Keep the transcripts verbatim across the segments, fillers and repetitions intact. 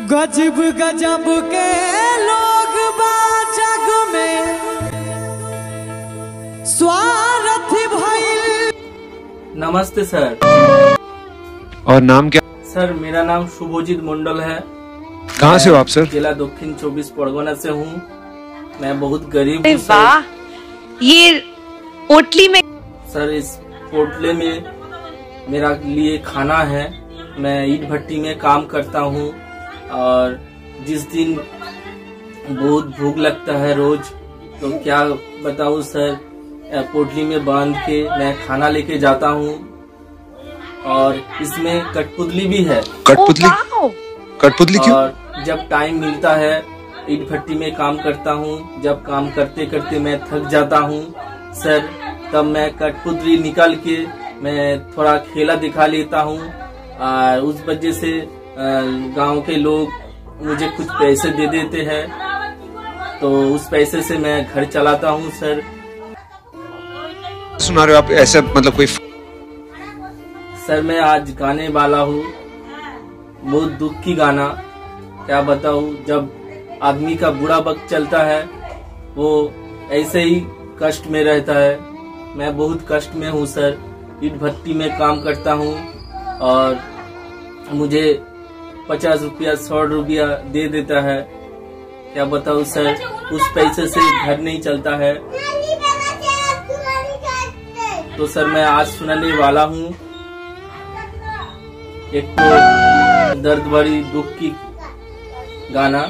गजब गजब के लोग बा जग में स्वार्थ भइल। नमस्ते सर। और नाम क्या? सर मेरा नाम शुभजीत मंडल है। कहाँ से हो आप सर? जिला दक्षिण चौबीस परगना से हूँ। मैं बहुत गरीब हूँ। वाह, ये पोटली में सर इस पोटले में मेरा लिए खाना है। मैं ईट भट्टी में काम करता हूँ और जिस दिन बहुत भूख लगता है रोज, तो क्या बताऊँ सर, पोटली में बांध के मैं खाना लेके जाता हूँ। और इसमें कठपुतली भी है। कठपुतली? कठपुतली क्यों? और जब टाइम मिलता है ईट भट्टी में काम करता हूँ। जब काम करते करते मैं थक जाता हूँ सर, तब मैं कठपुतली निकाल के मैं थोड़ा खेला दिखा लेता हूँ। उस वजह से गांव के लोग मुझे कुछ पैसे दे देते हैं, तो उस पैसे से मैं घर चलाता हूँ सर। सुना रहे हो आप ऐसा, मतलब कोई? सर मैं आज गाने वाला हूँ, बहुत दुख की गाना। क्या बताऊँ, जब आदमी का बुरा वक्त चलता है वो ऐसे ही कष्ट में रहता है। मैं बहुत कष्ट में हूँ सर। ईट भट्टी में काम करता हूँ और मुझे पचास रुपया सौ रुपया दे देता है। क्या बताऊँ सर, उस पैसे से घर नहीं चलता है। तो सर मैं आज सुनाने वाला हूँ एक तो दर्द भरी दुख की गाना।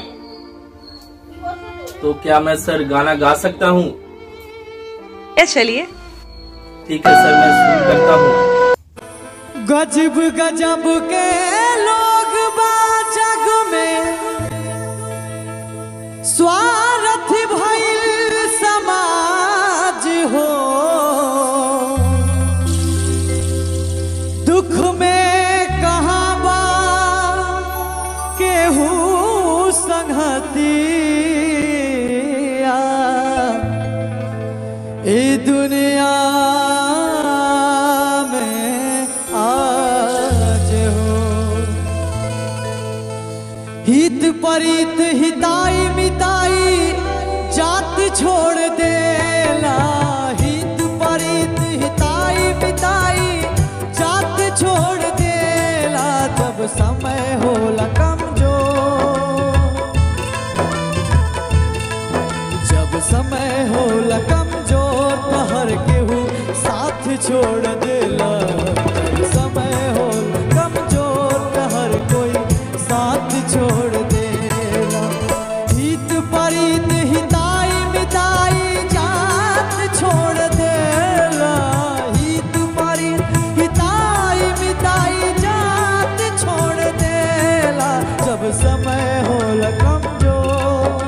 तो क्या मैं सर गाना गा सकता हूँ? चलिए ठीक है सर, मैं शुरू करता हूँ। गजब गजब के लोग बा जग में स्वार्थ भइल समाज हो। दुख में कहाँ बा केहू संगतिया। ए दुनिया में आज हो हित परित हिताई मिताई जात छोड़ देला। हित परित हिताई मिताई जात छोड़ देला। जब समय होला कमजोर, जब समय होला कमजोर, हर केहू साथ छोड़ देला। जब समय होला कमजोर, हर कोई साथ छोड़ देला। हित परित हिताई मिताई जात छोड़ देला। हित परित हिताई मिताई जात छोड़ देला। जब समय होला कमजोर,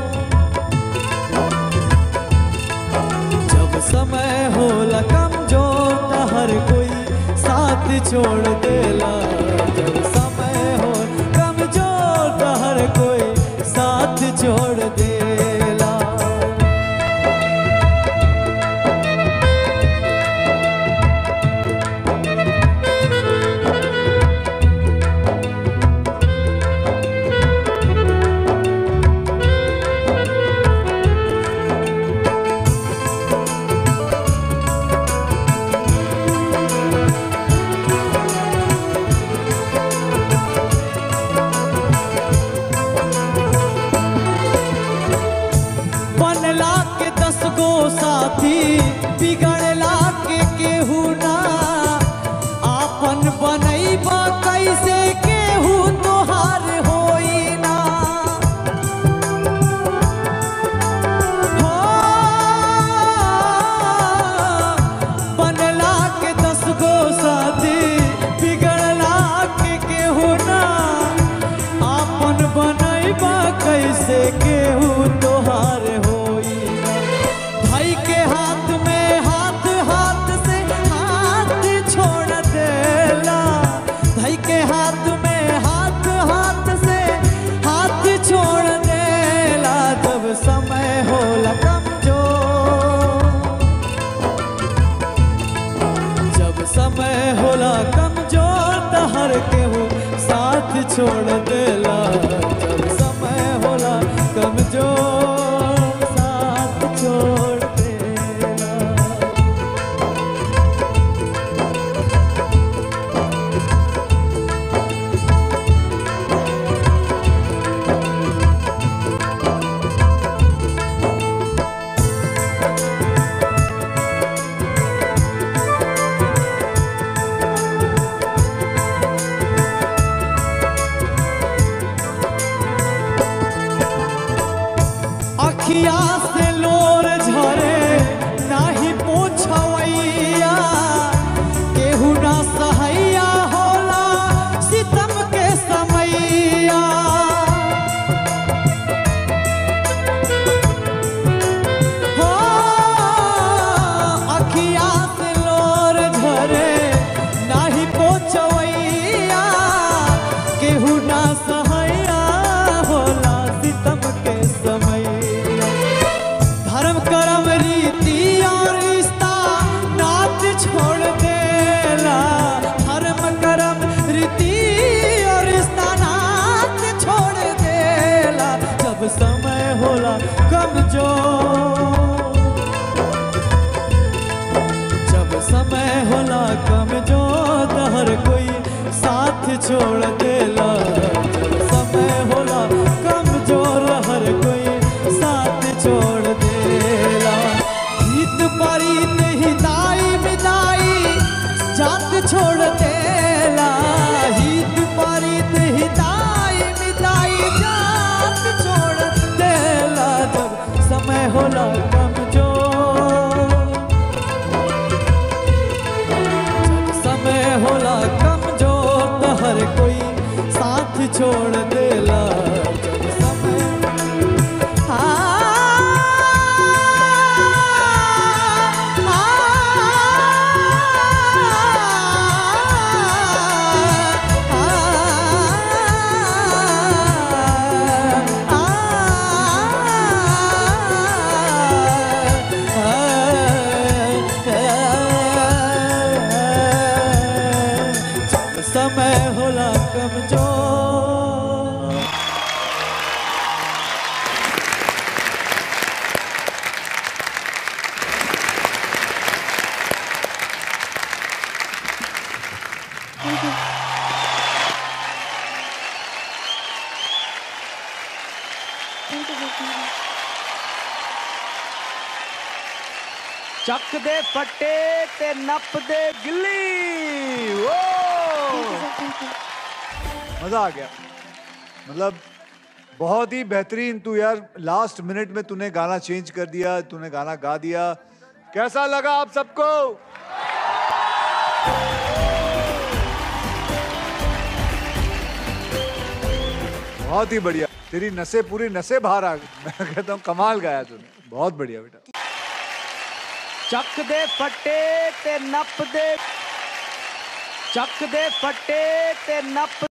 जब समय होला कमजोर, हर कोई साथ छोड़ देला। जब समय हो कमजोर, हर कोई साथ छोड़ देला। अखिया से लोर झरे नाही पोछवैया केहू ना सहैया होला सितम के समैया हो अखिया से लोर झरे नाही पोछवैया केहू ना सहैया होला सितम के समैया धर्म कर्म रीति और रिश्ता नात छोड़ देला धर्म कर्म रीति और रिश्ता नात छोड़ देला जब समय होला कमजोर जब समय होला कमजोर तो हर कोई साथ छोड़ देला जब समय होला कमजोर हर कोई साथ छोड़ देला हित परीत हिदाई मिदाई जात छोड़ देला हित परीत हिदाई मिदाई जात छोड़ देला जब समय होला कमजोर जब समय होला कमजोर तो हर कोई साथ छोड़ देला जब समय समय होला कमजोर ਚੱਕ ਦੇ ਫੱਟੇ ਤੇ ਨੱਪ ਦੇ ਗਿੱਲੀ ਓ मजा आ गया। मतलब बहुत ही बेहतरीन। तू यार लास्ट मिनट में तूने गाना चेंज कर दिया, तूने गाना गा दिया। कैसा लगा आप सबको? बहुत ही बढ़िया। तेरी नसें पूरी नसें बाहर आ गई। मैं कहता हूँ कमाल गाया तूने, बहुत बढ़िया बेटा। ਚੱਕ ਦੇ ਫੱਟੇ ਤੇ ਨੱਪ ਦੇ ਚੱਕ ਦੇ ਫੱਟੇ ਤੇ ਨੱਪ